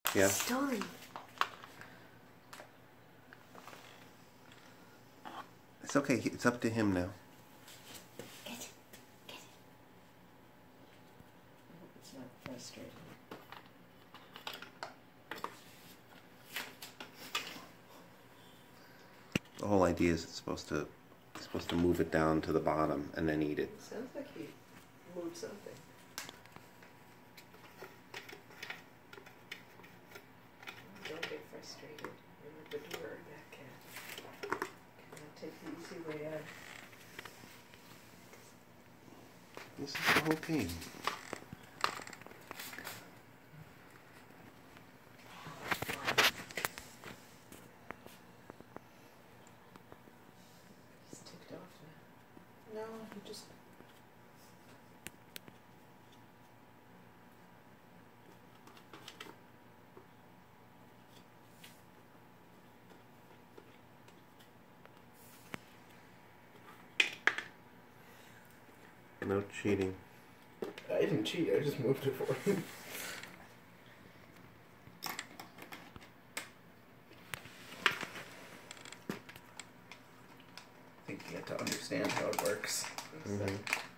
Yeah. Story. It's okay. It's up to him now. Get it. Get it. I hope it's not frustrating. The whole idea is it's supposed to move it down to the bottom and then eat it. Sounds like he moved something. Don't get frustrated. You're at the door, that cat. Cannot take the easy way out. This is the whole game. He's ticked off now. No, he just... No cheating. I didn't cheat, I just moved it for him. I think you get to understand how it works. Mhm.